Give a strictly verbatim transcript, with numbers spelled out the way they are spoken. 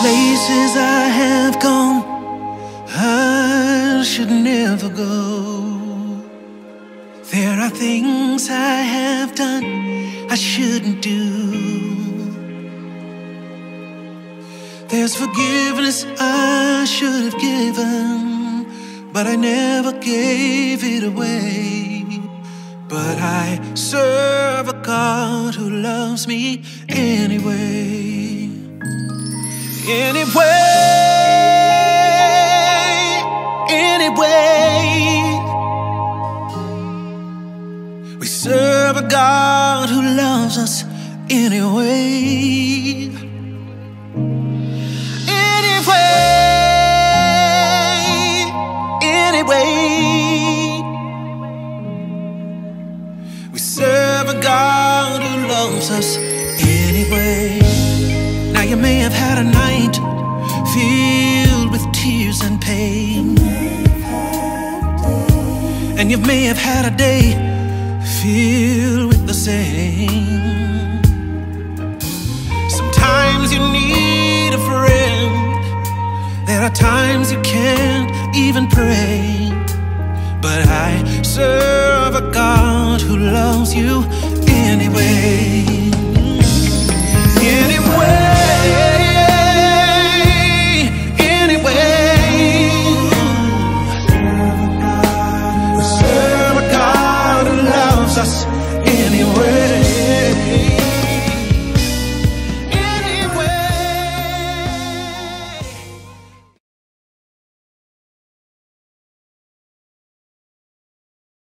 places I have gone I should never go. There are things I have done I shouldn't do. There's forgiveness I should have given, but I never gave it away. But I serve a God who loves me anyway. Anyway, anyway, we serve a God who loves us anyway. We serve a God who loves us anyway. Now you may have had a night filled with tears and pain, and you may have had a day filled with the same. Sometimes you need a friend. There are times you can't even pray. But I serve